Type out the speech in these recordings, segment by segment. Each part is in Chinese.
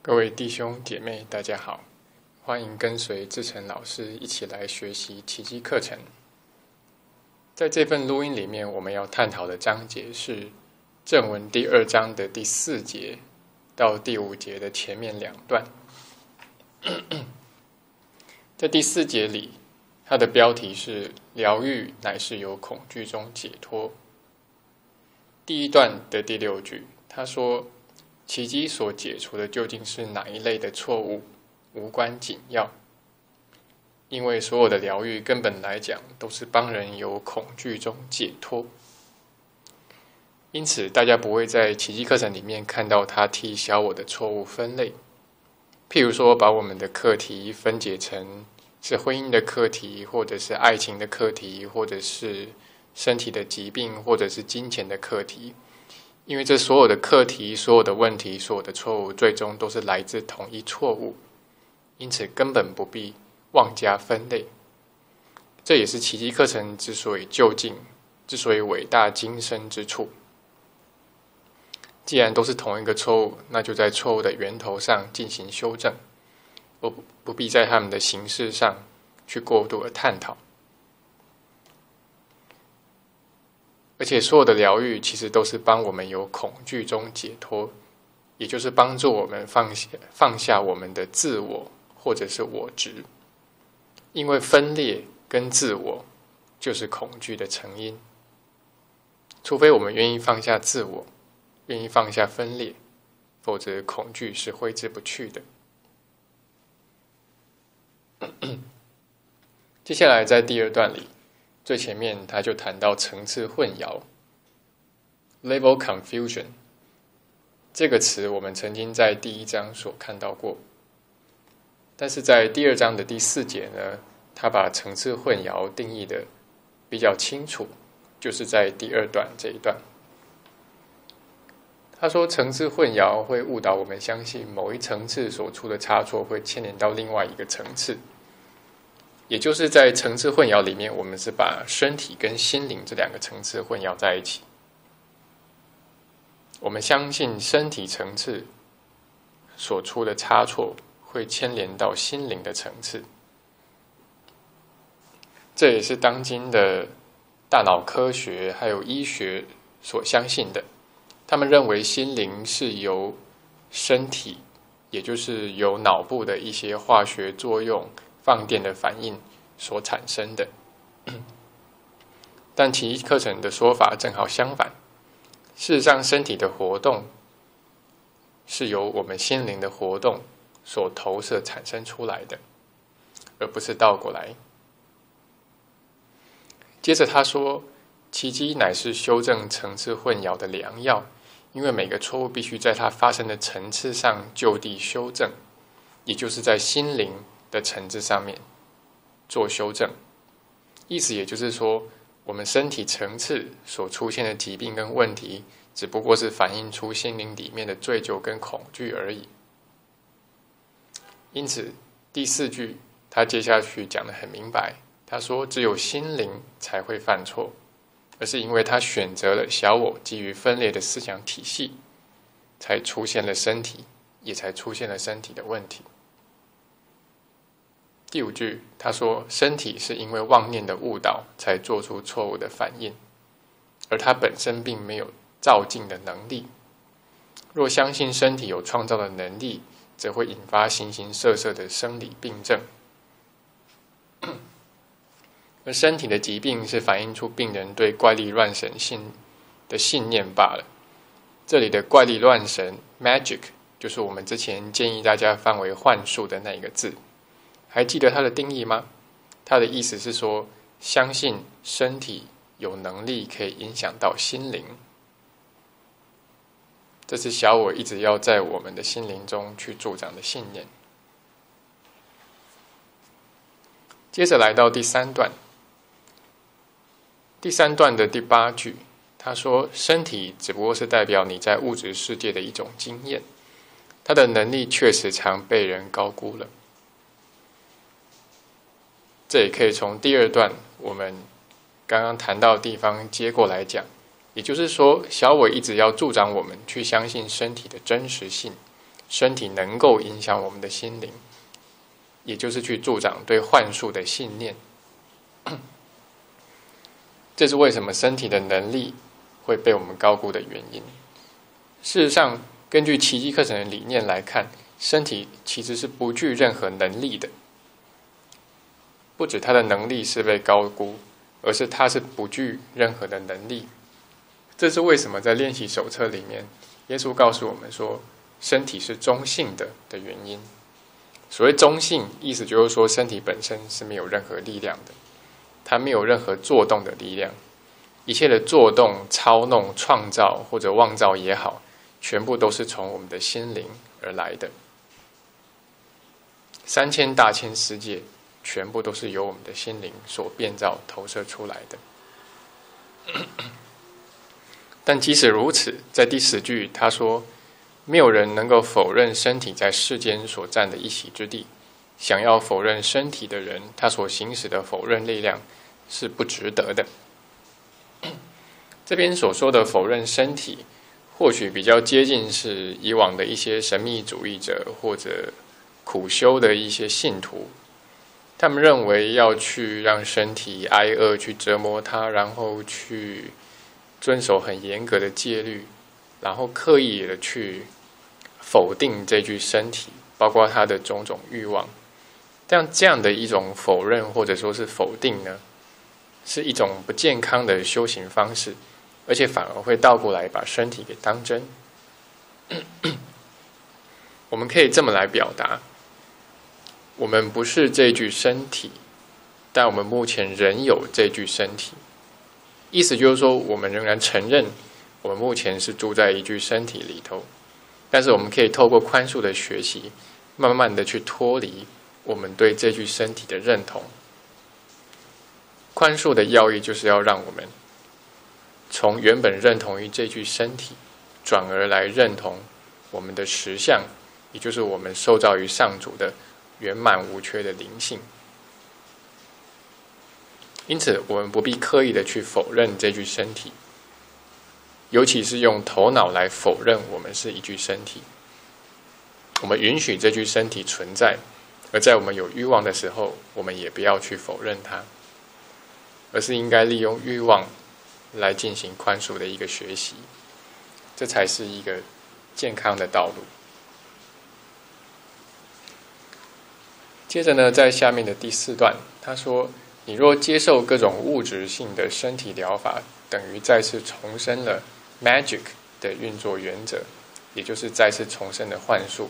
各位弟兄姐妹，大家好，欢迎跟随志成老师一起来学习奇迹课程。在这份录音里面，我们要探讨的章节是正文第2章的第4节到第5节的前面2段。在第4节里，它的标题是疗愈乃是由恐惧中解脱。第1段的第6句，他说奇迹所解除的究竟是哪一类的错误，无关紧要，因为所有的疗愈根本来讲都是帮人由恐惧中解脱。因此大家不会在奇迹课程里面看到他替小我的错误分类，譬如说把我们的课题分解成是婚姻的课题，或者是爱情的课题，或者是身体的疾病，或者是金钱的课题。因为这所有的课题、所有的问题、所有的错误，最终都是来自同一错误，因此根本不必妄加分类。这也是奇迹课程之所以究竟、之所以伟大精深之处。既然都是同一个错误，那就在错误的源头上进行修正，不必在他们的形式上去过度的探讨。而且所有的疗愈其实都是帮我们由恐惧中解脱，也就是帮助我们放下我们的自我或者是我执。因为分裂跟自我就是恐惧的成因，除非我们愿意放下自我，愿意放下分裂，否则恐惧是挥之不去的。接下来在第2段里，最前面他就谈到层次混淆 level confusion 这个词，我们曾经在第1章所看到过，但是在第2章的第4节呢，他把层次混淆定义的比较清楚，就是在第2段这一段。他说层次混淆会误导我们相信某一层次所出的差错会牵连到另外一个层次，也就是在层次混淆里面，我们是把身体跟心灵这2个层次混淆在一起。我们相信身体层次所出的差错会牵连到心灵的层次，这也是当今的大脑科学还有医学所相信的。他们认为心灵是由身体，也就是由脑部的一些化学作用放电的反应所产生的。但奇迹课程的说法正好相反，事实上身体的活动是由我们心灵的活动所投射产生出来的，而不是倒过来。接着他说奇迹乃是修正层次混淆的良药，因为每个错误必须在它发生的层次上就地修正，也就是在心灵的层次上面做修正。意思也就是说，我们身体层次所出现的疾病跟问题，只不过是反映出心灵里面的罪疚跟恐惧而已。因此第4句他接下去讲得很明白，他说只有心灵才会犯错，而是因为他选择了小我基于分裂的思想体系，才出现了身体，也才出现了身体的问题。第5句他说身体是因为妄念的误导才做出错误的反应，而它本身并没有造境的能力。若相信身体有创造的能力，则会引发形形色色的生理病症。而身体的疾病是反映出病人对怪力乱神的信念罢了。这里的怪力乱神 magic 就是我们之前建议大家翻为幻术的那一个字，还记得它的定义吗？它的意思是说，相信身体有能力可以影响到心灵，这是小我一直要在我们的心灵中去助长的信念。接着来到第3段，第3段的第8句，他说身体只不过是代表你在物质世界的一种经验，它的能力确实常被人高估了。这也可以从第2段我们刚刚谈到的地方接过来讲，也就是说小我一直要助长我们去相信身体的真实性， 身体能够影响我们的心灵，也就是去助长对幻术的信念。这是为什么身体的能力会被我们高估的原因。事实上，根据奇迹课程的理念来看，身体其实是不具任何能力的。不止它的能力是被高估，而是它是不具任何的能力。这是为什么在练习手册里面，耶稣告诉我们说，身体是中性的原因。所谓中性，意思就是说身体本身是没有任何力量的，它没有任何作动的力量。一切的作动、操弄、创造或者妄造也好，全部都是从我们的心灵而来的。3000大千世界全部都是由我们的心灵所变造投射出来的。但即使如此，在第10句他说，没有人能够否认身体在世间所占的一席之地。想要否认身体的人，他所行使的否认力量是不值得的。这边所说的否认身体，或许比较接近是以往的一些神秘主义者或者苦修的一些信徒，他们认为要去让身体挨饿，去折磨它，然后去遵守很严格的戒律，然后刻意的去否定这具身体，包括它的种种欲望。但这样的一种否认或者说是否定呢，是一种不健康的修行方式，而且反而会倒过来把身体给当真。我们可以这么来表达，我们不是这具身体，但我们目前仍有这具身体。意思就是说，我们仍然承认我们目前是住在一具身体里头，但是我们可以透过宽恕的学习，慢慢的去脱离我们对这具身体的认同。宽恕的要义就是要让我们从原本认同于这具身体，转而来认同我们的实相，也就是我们受造于上主的圆满无缺的灵性。因此，我们不必刻意的去否认这具身体，尤其是用头脑来否认我们是一具身体。我们允许这具身体存在，而在我们有欲望的时候，我们也不要去否认它，而是应该利用欲望来进行宽恕的一个学习，这才是一个健康的道路。接着呢，在下面的第4段，他说，你若接受各种物质性的身体疗法，等于再次重申了 magic 的运作原则，也就是再次重申了幻术。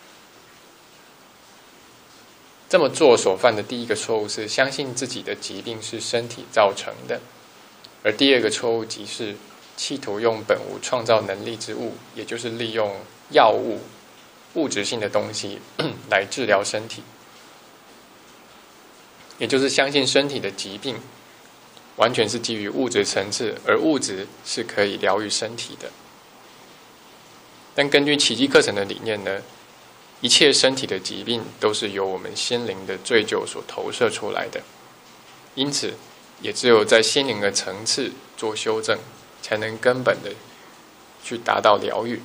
这么做所犯的第一个错误是相信自己的疾病是身体造成的，而第二个错误即是企图用本无创造能力之物，也就是利用药物、物质性的东西来治疗身体，也就是相信身体的疾病完全是基于物质层次，而物质是可以疗愈身体的。但根据奇迹课程的理念呢，一切身体的疾病都是由我们心灵的罪疚所投射出来的，因此也只有在心灵的层次做修正，才能根本的去达到疗愈。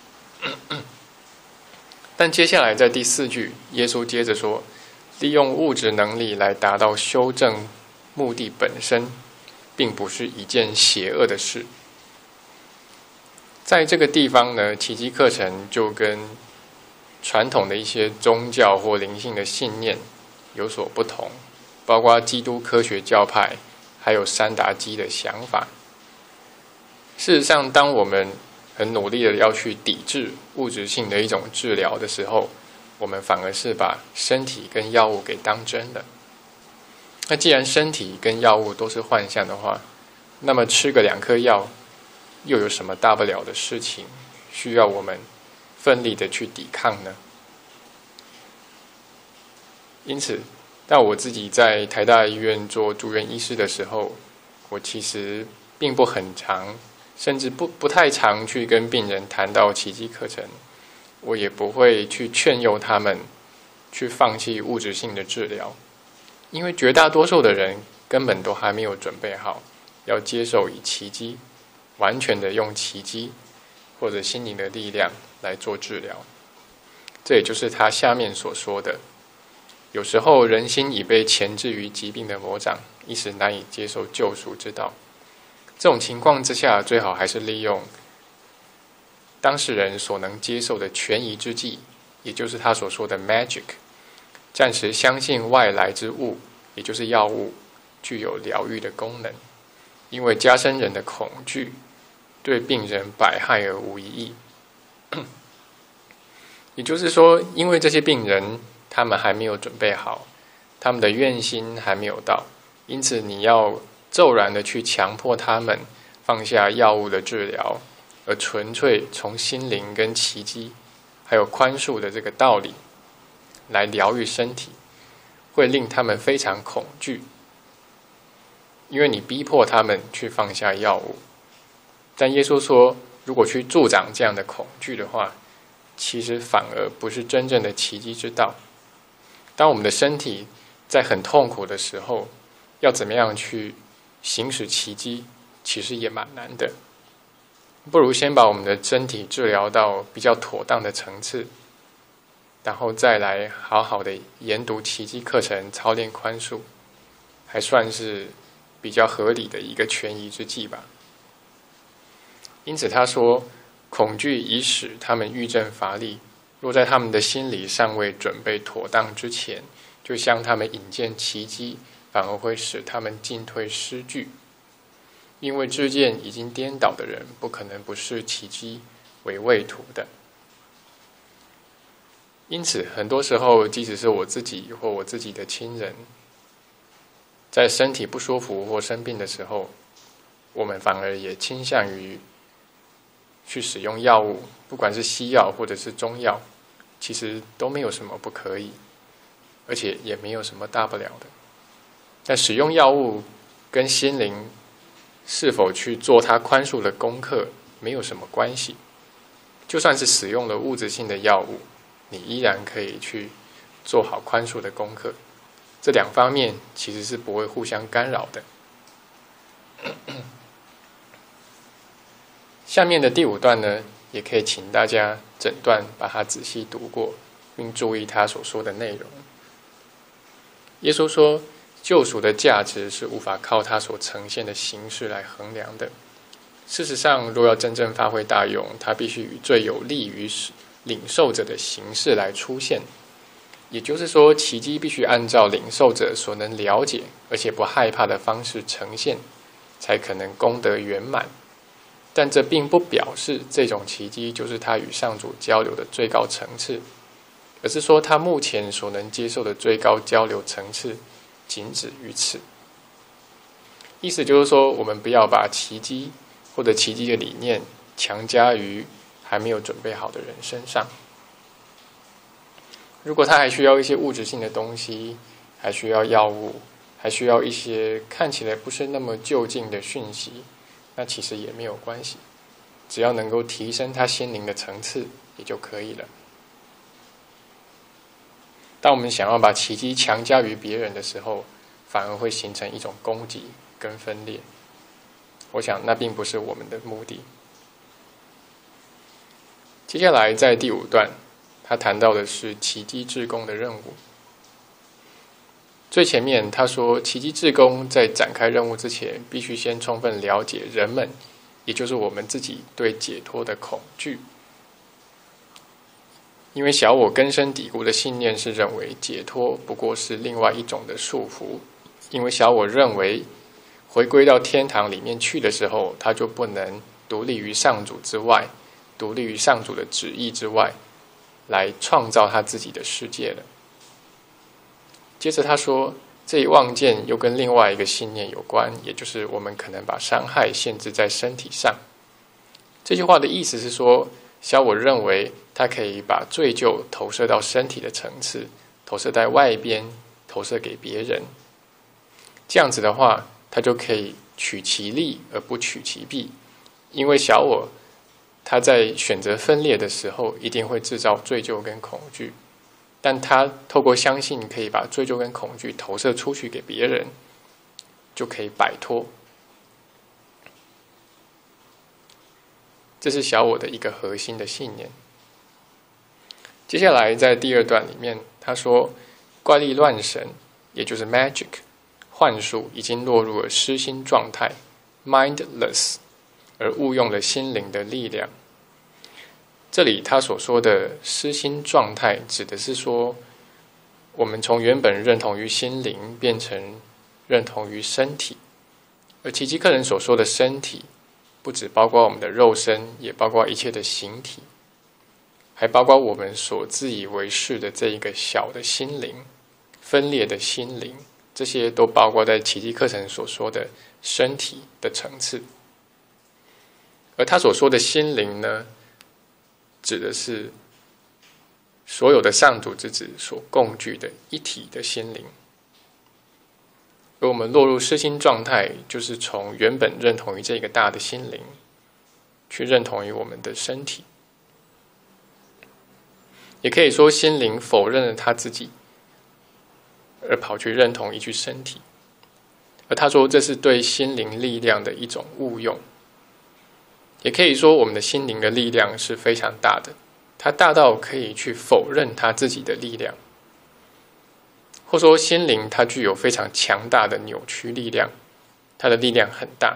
但接下来在第4句，耶稣接着说，利用物质能力来达到修正目的本身，并不是一件邪恶的事。在这个地方呢，奇迹课程就跟传统的一些宗教或灵性的信念有所不同，包括基督科学教派还有山达基的想法。事实上，当我们很努力的要去抵制物质性的一种治疗的时候，我们反而是把身体跟药物给当真了。那既然身体跟药物都是幻象的话，那么吃个2颗药又有什么大不了的事情需要我们奋力的去抵抗呢？因此，当我自己在台大医院做住院医师的时候，我其实并不很常，甚至不太常去跟病人谈到奇迹课程，我也不会去劝诱他们去放弃物质性的治疗，因为绝大多数的人根本都还没有准备好要接受以奇迹，完全的用奇迹或者心灵的力量来做治疗。 这也就是他下面所说的，有时候人心已被钳制于疾病的魔掌，一时难以接受救赎之道。这种情况之下，最好还是利用当事人所能接受的权宜之计，也就是他所说的 magic， 暂时相信外来之物，也就是药物，具有疗愈的功能，因为加深人的恐惧，对病人百害而无一益。也就是说，因为这些病人他们还没有准备好，他们的愿心还没有到，因此你要骤然的去强迫他们放下药物的治疗，而纯粹从心灵跟奇迹还有宽恕的这个道理来疗愈身体，会令他们非常恐惧，因为你逼迫他们去放下药物。但耶稣说，如果去助长这样的恐惧的话，其实反而不是真正的奇迹之道。当我们的身体在很痛苦的时候，要怎么样去行使奇迹，其实也蛮难的。不如先把我们的身体治疗到比较妥当的层次，然后再来好好的研读奇迹课程，操练宽恕，还算是比较合理的一个权宜之计吧。因此他说，恐惧已使他们郁症乏力，若在他们的心里尚未准备妥当之前，就向他们引荐奇迹，反而会使他们进退失据。因为知见已经颠倒的人，不可能不视奇迹为畏途的。因此很多时候，即使是我自己或我自己的亲人，在身体不舒服或生病的时候，我们反而也倾向于去使用药物，不管是西药或者是中药，其实都没有什么不可以，而且也没有什么大不了的。但使用药物跟心灵是否去做它宽恕的功课没有什么关系。就算是使用了物质性的药物，你依然可以去做好宽恕的功课。这两方面其实是不会互相干扰的。下面的第5段呢，也可以请大家整段把它仔细读过，并注意他所说的内容。耶稣说，救赎的价值是无法靠它所呈现的形式来衡量的。事实上，若要真正发挥大用，它必须以最有利于领受者的形式来出现。也就是说，奇迹必须按照领受者所能了解而且不害怕的方式呈现，才可能功德圆满。但这并不表示这种奇迹就是他与上主交流的最高层次，而是说他目前所能接受的最高交流层次仅止于此。意思就是说，我们不要把奇迹或者奇迹的理念强加于还没有准备好的人身上。如果他还需要一些物质性的东西，还需要药物，还需要一些看起来不是那么就近的讯息，那其实也没有关系，只要能够提升他心灵的层次也就可以了。当我们想要把奇迹强加于别人的时候，反而会形成一种攻击跟分裂。我想那并不是我们的目的。接下来在第5段，他谈到的是奇迹志工的任务。最前面他说，奇迹志工在展开任务之前，必须先充分了解人们，也就是我们自己对解脱的恐惧。因为小我根深蒂固的信念是认为解脱不过是另外一种的束缚，因为小我认为回归到天堂里面去的时候，他就不能独立于上主之外，独立于上主的旨意之外，来创造他自己的世界了。接着他说，这一妄见又跟另外一个信念有关，也就是我们可能把伤害限制在身体上。这句话的意思是说，小我认为他可以把罪疚投射到身体的层次，投射在外边，投射给别人。这样子的话，他就可以取其利而不取其弊，因为小我他在选择分裂的时候，一定会制造罪疚跟恐惧，但他透过相信可以把罪疚跟恐惧投射出去给别人，就可以摆脱。这是小我的一个核心的信念。 接下来在第2段里面，他说怪力乱神，也就是 magic 幻术，已经落入了失心状态 mindless， 而误用了心灵的力量。这里他所说的失心状态，指的是说我们从原本认同于心灵变成认同于身体，而奇迹课程所说的身体不只包括我们的肉身，也包括一切的形体，还包括我们所自以为是的这一个小的心灵，分裂的心灵，这些都包括在奇迹课程所说的身体的层次。而他所说的心灵呢，指的是所有的上主之子所共具的一体的心灵。而我们落入失心状态，就是从原本认同于这个大的心灵，去认同于我们的身体。也可以说心灵否认了他自己，而跑去认同一具身体。而他说这是对心灵力量的一种误用。也可以说我们的心灵的力量是非常大的，它大到可以去否认它自己的力量，或说心灵它具有非常强大的扭曲力量，它的力量很大。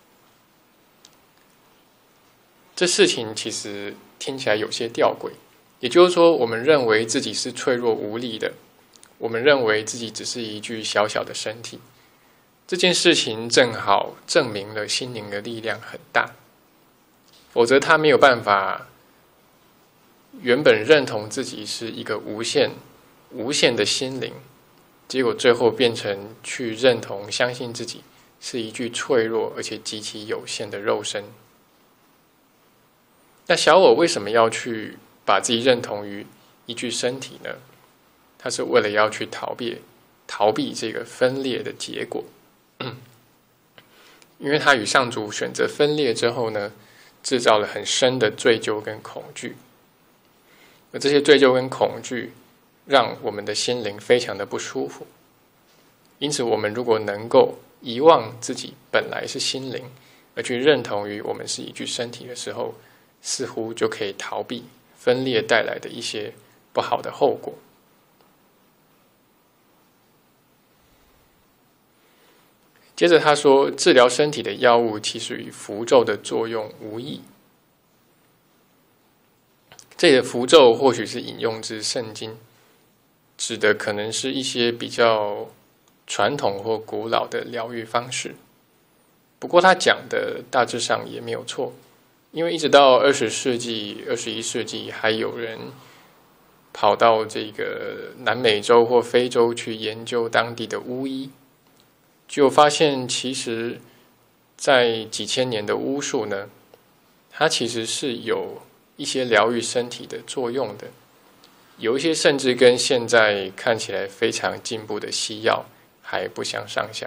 这事情其实听起来有些吊诡，也就是说我们认为自己是脆弱无力的，我们认为自己只是一具小小的身体，这件事情正好证明了心灵的力量很大，否则他没有办法原本认同自己是一个无限的心灵，结果最后变成去认同相信自己是一具脆弱而且极其有限的肉身。那小我为什么要去把自己认同于一具身体呢？他是为了要去逃避这个分裂的结果。因为他与上主选择分裂之后呢，制造了很深的罪疚跟恐惧，而这些罪疚跟恐惧让我们的心灵非常的不舒服。因此我们如果能够遗忘自己本来是心灵，而去认同于我们是一具身体的时候，似乎就可以逃避分裂带来的一些不好的后果。接着他说，治疗身体的药物其实与符咒的作用无异。这里的符咒或许是引用自圣经，指的可能是一些比较传统或古老的疗愈方式。不过他讲的大致上也没有错，因为一直到20世纪、21世纪，还有人跑到这个南美洲或非洲去研究当地的巫医，就发现其实在几千年的巫术呢，它其实是有一些疗愈身体的作用的，有一些甚至跟现在看起来非常进步的西药还不相上下。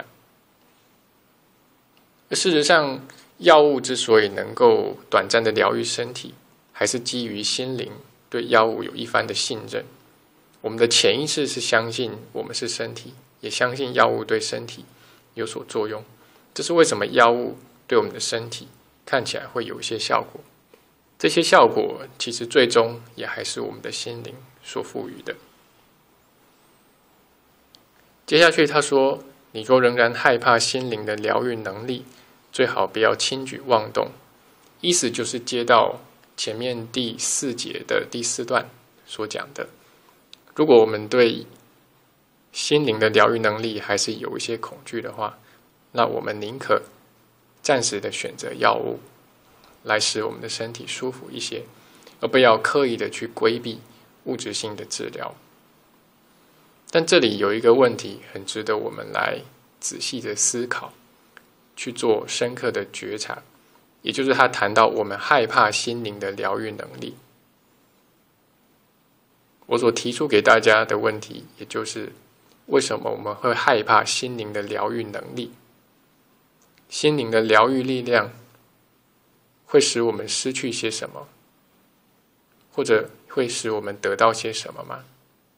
事实上，药物之所以能够短暂的疗愈身体，还是基于心灵对药物有一番的信任。我们的潜意识是相信我们是身体，也相信药物对身体有所作用。这是为什么药物对我们的身体看起来会有一些效果。这些效果其实最终也还是我们的心灵所赋予的。接下去他说，你若仍然害怕心灵的疗愈能力，最好不要轻举妄动。意思就是接到前面第4节的第4段所讲的，如果我们对心灵的疗愈能力还是有一些恐惧的话，那我们宁可暂时的选择药物来使我们的身体舒服一些，而不要刻意的去规避物质性的治疗。但这里有一个问题很值得我们来仔细的思考，去做深刻的觉察，也就是他谈到我们害怕心灵的疗愈能力。我所提出给大家的问题，也就是为什么我们会害怕心灵的疗愈能力？心灵的疗愈力量会使我们失去些什么，或者会使我们得到些什么吗？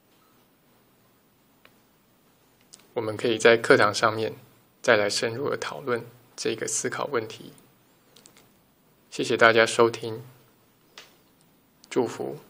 我们可以在课堂上面再来深入的讨论这个思考问题。谢谢大家收听，祝福。